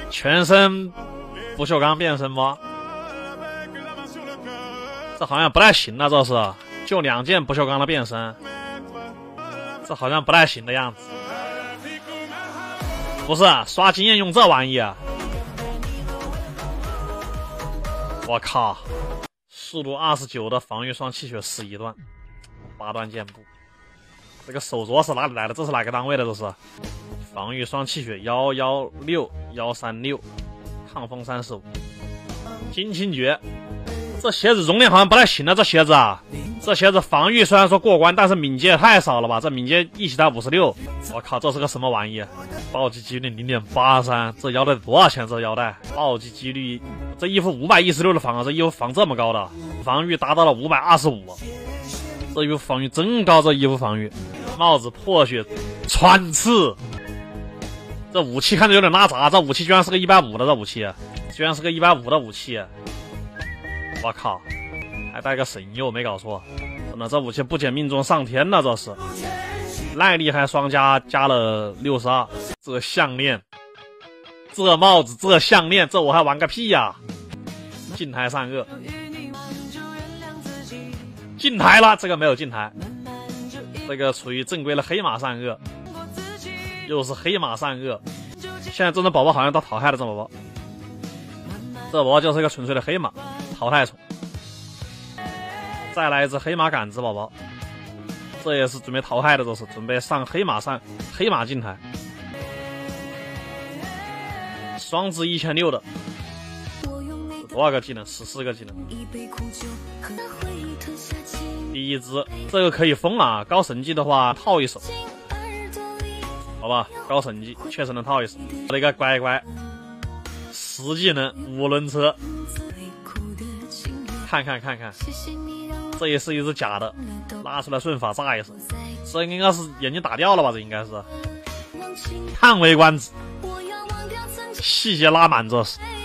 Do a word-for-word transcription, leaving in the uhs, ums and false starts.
全身不锈钢变身吗？这好像不太行啊，这是就两件不锈钢的变身，这好像不太行的样子。不是刷经验用这玩意啊！我靠，速度二十九的防御双气血十一段，八段箭步。这个手镯是哪里来的？这是哪个单位的？这是防御双气血幺幺六幺三六，抗风三十五，金青诀。这鞋子容量好像不太行了，这鞋子啊，这鞋子防御虽然说过关，但是敏捷也太少了吧？这敏捷一起才五十六，我靠，这是个什么玩意？暴击几率 零点八三， 这腰带多少钱？这腰带暴击几率，这衣服五百一十六的防啊，这衣服防这么高的，防御达到了五百二十五，这衣服防御真高，这衣服防御。帽子破血穿刺，这武器看着有点拉杂，这武器居然是个一百五的，这武器居然是个一百五的武器，我靠，还带个神佑，没搞错，真的这武器不减命中上天了，这是耐力还双加加了六十二，这项链，这帽子，这项链，这我还玩个屁呀、啊！近台善恶，近台了，这个没有近台，这个处于正规的黑马善恶，又是黑马善恶。现在这种宝宝好像都淘汰了，这宝宝，这宝宝就是一个纯粹的黑马淘汰宠。再来一只黑马杆子宝宝，这也是准备淘汰的，这是准备上黑马上黑马进台。双子一千六的，多少个技能？十四个技能。第一只这个可以封啊，高神技的话套一手，好吧，高神技确实能套一手。那个乖乖，十技能五轮车，看看看看，这也是一只假的，拉出来顺法炸一手，这应该是眼睛打掉了吧？这应该是叹为观止，细节拉满，这是。